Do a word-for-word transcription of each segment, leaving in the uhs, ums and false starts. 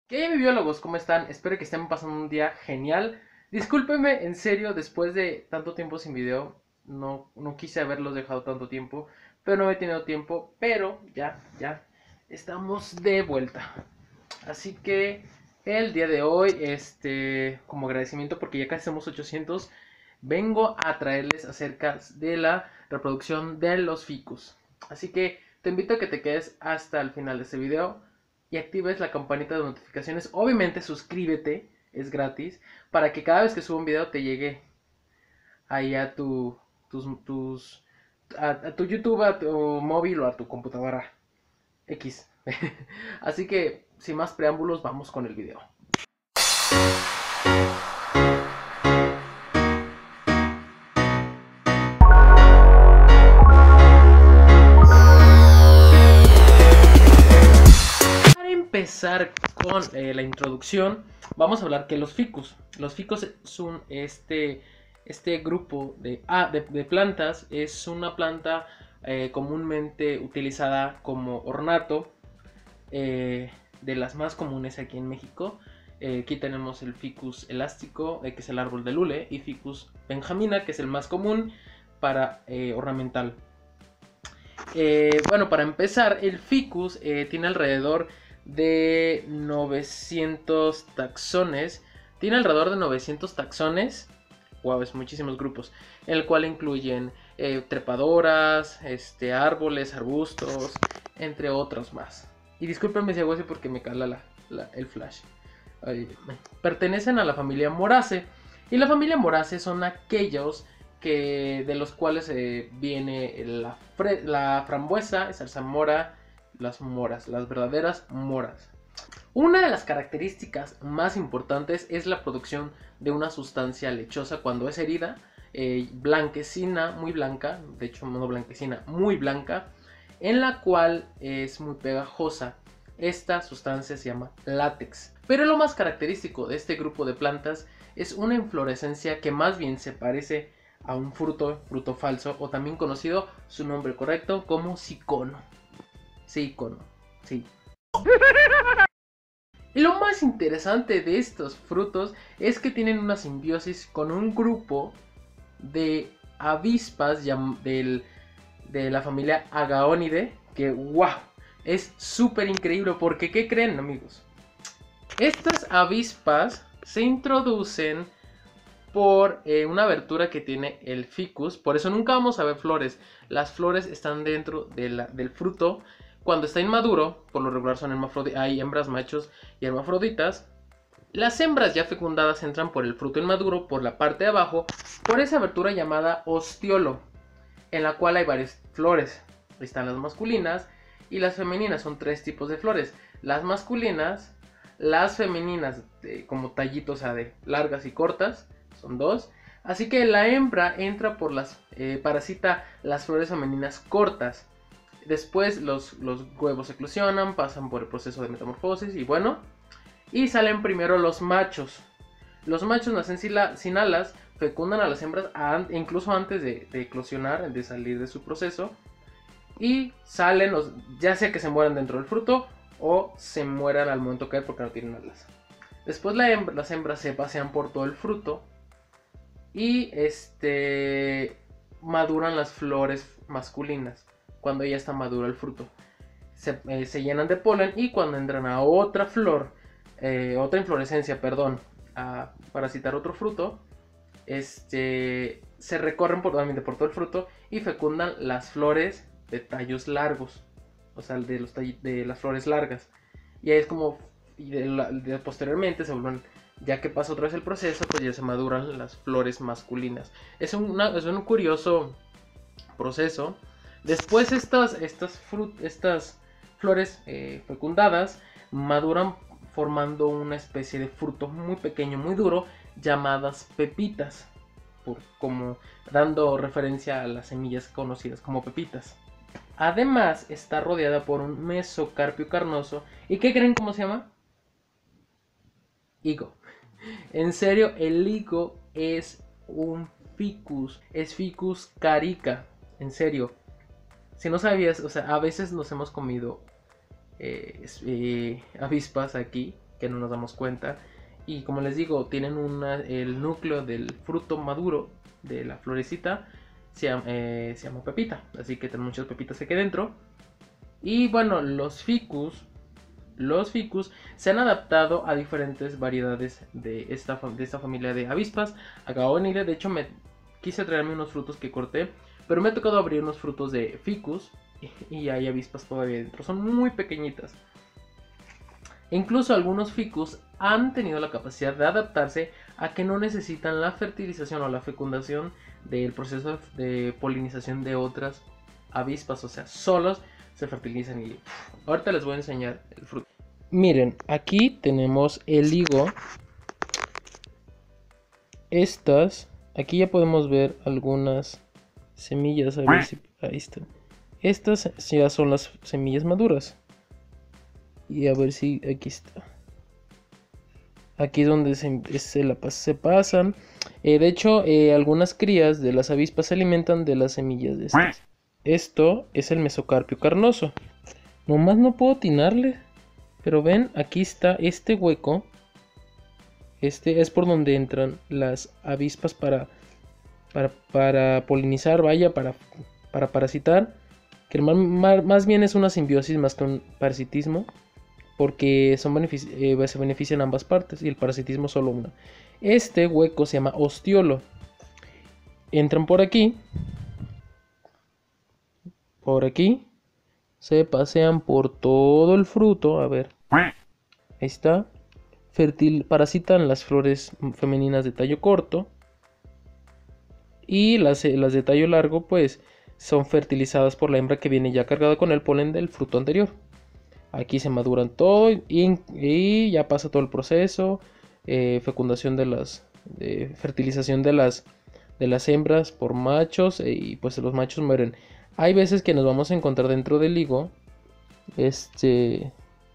¿Qué hay, mi biólogos? ¿Cómo están? Espero que estén pasando un día genial. Discúlpenme, en serio, después de tanto tiempo sin video, no, no quise haberlos dejado tanto tiempo, pero no he tenido tiempo, pero ya, ya, estamos de vuelta. Así que el día de hoy, este, como agradecimiento porque ya casi somos ochocientos, vengo a traerles acerca de la reproducción de los ficus. Así que te invito a que te quedes hasta el final de este video y actives la campanita de notificaciones. Obviamente suscríbete, es gratis, para que cada vez que suba un video te llegue ahí a tu, tus, tus, a, a tu YouTube, a tu móvil o a tu computadora X. Así que, sin más preámbulos, vamos con el video. Empezar con eh, la introducción, vamos a hablar que los ficus. Los ficus son este, este grupo de, ah, de, de plantas. Es una planta eh, comúnmente utilizada como ornato, eh, de las más comunes aquí en México. Eh, aquí tenemos el ficus elástico, eh, que es el árbol de lule, y ficus benjamina, que es el más común para eh, ornamental. Eh, bueno, para empezar, el ficus eh, tiene alrededor de novecientos taxones. Tiene alrededor de novecientos taxones. Wow, es muchísimos grupos. En el cual incluyen eh, trepadoras, este, árboles, arbustos, entre otros más. Y discúlpenme si hago así porque me cala la, la, el flash. Ay, pertenecen a la familia Moraceae. Y la familia Moraceae son aquellos que, de los cuales eh, viene la, la frambuesa, zarzamora, las moras, las verdaderas moras. Una de las características más importantes es la producción de una sustancia lechosa cuando es herida, eh, blanquecina, muy blanca, de hecho no blanquecina, muy blanca, en la cual es muy pegajosa. Esta sustancia se llama látex. Pero lo más característico de este grupo de plantas es una inflorescencia que más bien se parece a un fruto, fruto falso, o también conocido su nombre correcto como cicono. Cicono, sí. Y lo más interesante de estos frutos es que tienen una simbiosis con un grupo de avispas del, de la familia Agaonidae, que wow, es súper increíble porque ¿qué creen, amigos? Estas avispas se introducen por eh, una abertura que tiene el ficus, por eso nunca vamos a ver flores. Las flores están dentro de la, del fruto. Cuando está inmaduro, por lo regular son hermafroditas, hay hembras, machos y hermafroditas. Las hembras ya fecundadas entran por el fruto inmaduro, por la parte de abajo, por esa abertura llamada ostiolo, en la cual hay varias flores. Están las masculinas y las femeninas, son tres tipos de flores. Las masculinas, las femeninas de, como tallitos, o sea, de largas y cortas, son dos. Así que la hembra entra por las, eh, parasita las flores femeninas cortas. Después los, los huevos eclosionan, pasan por el proceso de metamorfosis y bueno, y salen primero los machos. Los machos nacen sin, la, sin alas, fecundan a las hembras a, incluso antes de, de eclosionar, de salir de su proceso. Y salen, los, ya sea que se mueran dentro del fruto o se mueran al momento de caer porque no tienen alas. Después la hembra, las hembras se pasean por todo el fruto y este, maduran las flores masculinas. Cuando ya está maduro el fruto, se, eh, se llenan de polen y cuando entran a otra flor, eh, otra inflorescencia, perdón, a parasitar otro fruto, este, se recorren por, por todo el fruto y fecundan las flores de tallos largos, o sea, de, los de las flores largas. Y ahí es como, y de la, de, posteriormente se vuelven, ya que pasa otra vez el proceso, pues ya se maduran las flores masculinas. Es, una, es un curioso proceso. Después estas, estas, frut, estas flores eh, fecundadas maduran formando una especie de fruto muy pequeño, muy duro, llamadas pepitas, por, como dando referencia a las semillas conocidas como pepitas. Además está rodeada por un mesocarpio carnoso. ¿Y qué creen cómo se llama? Higo. En serio, el higo es un ficus, es Ficus carica, en serio. Si no sabías, o sea, a veces nos hemos comido eh, eh, avispas aquí que no nos damos cuenta. Y como les digo, tienen una, el núcleo del fruto maduro de la florecita se llama, eh, se llama pepita, así que tienen muchas pepitas aquí dentro. Y bueno, los ficus, los ficus se han adaptado a diferentes variedades de esta, de esta familia de avispas Agaonidae. De hecho, me quise traerme unos frutos que corté, pero me ha tocado abrir unos frutos de ficus y, y hay avispas todavía dentro. Son muy pequeñitas. E incluso algunos ficus han tenido la capacidad de adaptarse a que no necesitan la fertilización o la fecundación del proceso de polinización de otras avispas, o sea, solos se fertilizan. Y pff, ahorita les voy a enseñar el fruto. Miren, aquí tenemos el higo. Estas, aquí ya podemos ver algunas semillas, a ver si ahí están. Estas ya son las semillas maduras. Y a ver si aquí está. Aquí es donde se, se, la, se pasan. Eh, de hecho, eh, algunas crías de las avispas se alimentan de las semillas de estas. Esto es el mesocarpio carnoso. Nomás no puedo atinarle. Pero ven, aquí está este hueco. Este es por donde entran las avispas para, para, para polinizar, vaya, para, para parasitar. Que más, más bien es una simbiosis más que un parasitismo. Porque son benefici eh, se benefician ambas partes y el parasitismo solo una. Este hueco se llama ostiolo. Entran por aquí. Por aquí. Se pasean por todo el fruto. A ver. Ahí está. Fertil, parasitan las flores femeninas de tallo corto. Y las, las de tallo largo pues son fertilizadas por la hembra que viene ya cargada con el polen del fruto anterior. Aquí se maduran todo y, y ya pasa todo el proceso. Eh, fecundación de las... De fertilización de las, de las hembras por machos. Eh, y pues los machos mueren. Hay veces que nos vamos a encontrar dentro del higo. Este...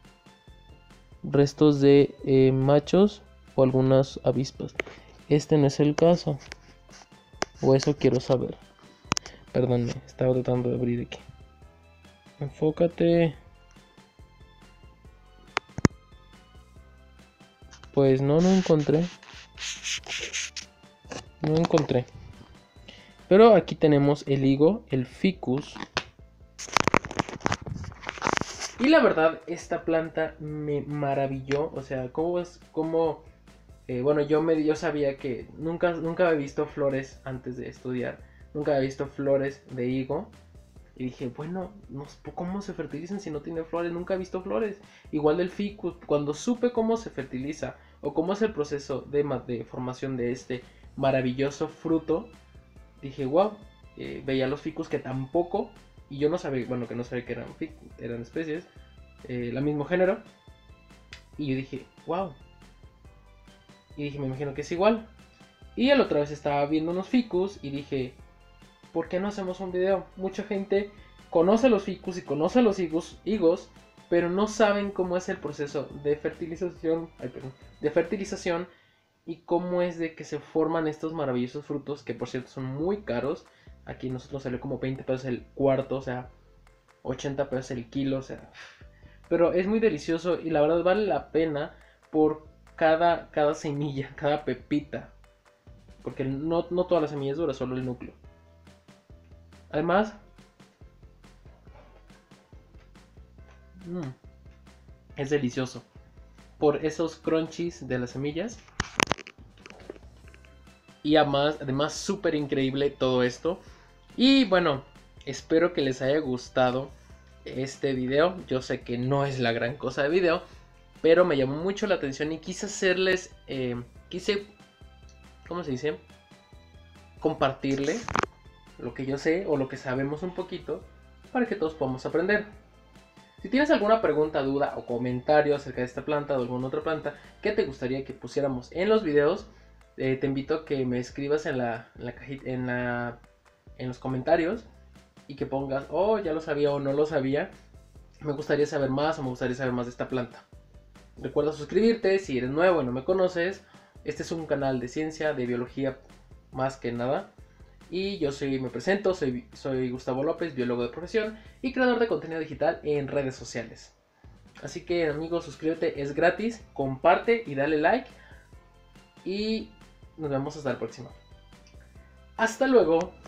restos de eh, machos o algunas avispas. Este no es el caso. O eso quiero saber. Perdón, estaba tratando de abrir aquí. Enfócate. Pues no, no encontré. No encontré. Pero aquí tenemos el higo, el ficus. Y la verdad, esta planta me maravilló. O sea, cómo es, cómo... Eh, bueno, yo, me, yo sabía que nunca, nunca había visto flores antes de estudiar. Nunca había visto flores de higo. Y dije, bueno, no, ¿cómo se fertilizan si no tiene flores? Nunca he visto flores. Igual del ficus, cuando supe cómo se fertiliza o cómo es el proceso de, de formación de este maravilloso fruto, dije, wow, eh, veía los ficus que tampoco, y yo no sabía, bueno, que no sabía que eran, eran especies, eh, el mismo género, y yo dije, wow, y dije, me imagino que es igual. Y la otra vez estaba viendo unos ficus y dije, ¿por qué no hacemos un video? Mucha gente conoce los ficus y conoce los higos, higos, pero no saben cómo es el proceso de fertilización, ay, perdón, de fertilización y cómo es de que se forman estos maravillosos frutos, que por cierto son muy caros. Aquí nosotros sale como veinte pesos el cuarto, o sea, ochenta pesos el kilo, o sea, pero es muy delicioso y la verdad vale la pena por cada, cada semilla, cada pepita, porque no, no todas las semillas duras, solo el núcleo. Además, mmm, es delicioso por esos crunchies de las semillas. Y además, además súper increíble todo esto. Y bueno, espero que les haya gustado este video. Yo sé que no es la gran cosa de video, pero me llamó mucho la atención y quise hacerles, eh, quise, ¿cómo se dice? Compartirle lo que yo sé o lo que sabemos un poquito para que todos podamos aprender. Si tienes alguna pregunta, duda o comentario acerca de esta planta o alguna otra planta que te gustaría que pusiéramos en los videos, eh, te invito a que me escribas en la, en la cajita, en la, en los comentarios y que pongas, oh, ya lo sabía o no lo sabía. Me gustaría saber más o me gustaría saber más de esta planta. Recuerda suscribirte si eres nuevo y no me conoces. Este es un canal de ciencia, de biología más que nada. Y yo soy, me presento, soy, soy Gustavo López, biólogo de profesión y creador de contenido digital en redes sociales. Así que amigos, suscríbete, es gratis, comparte y dale like. Y nos vemos hasta la próxima. Hasta luego.